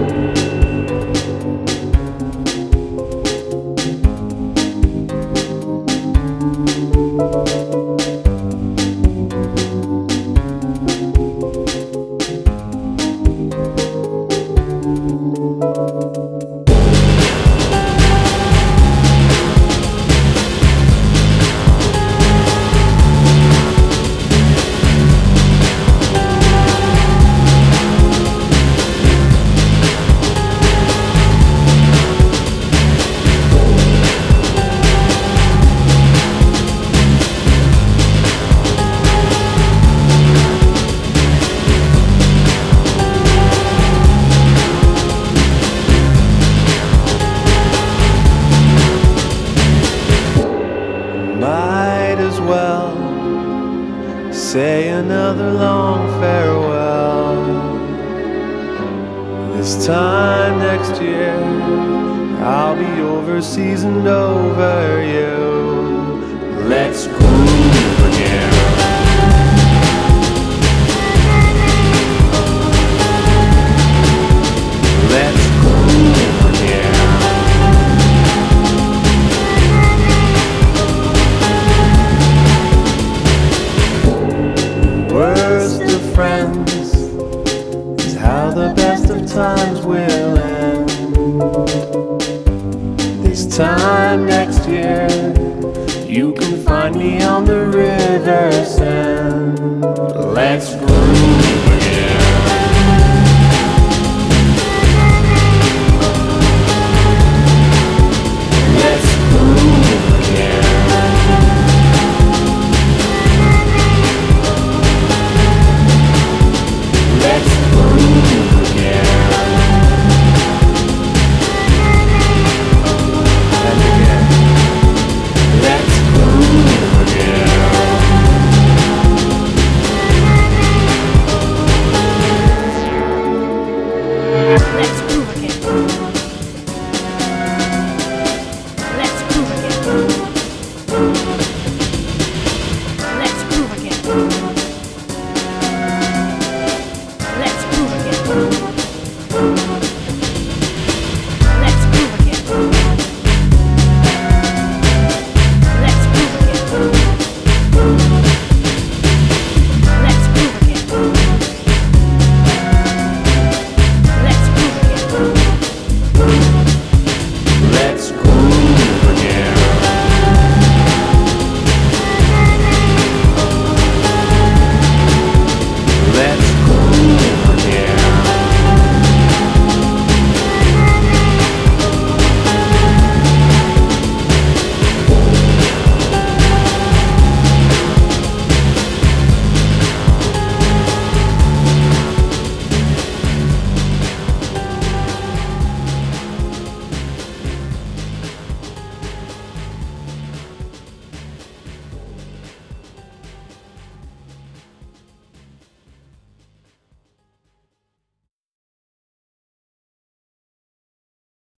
Say another long farewell. This time next year I'll be overseas and over you. Let's groove again. Let's groove again. Worst of friends is how the best of times will end. This time next year you can find me on the river's end. Let's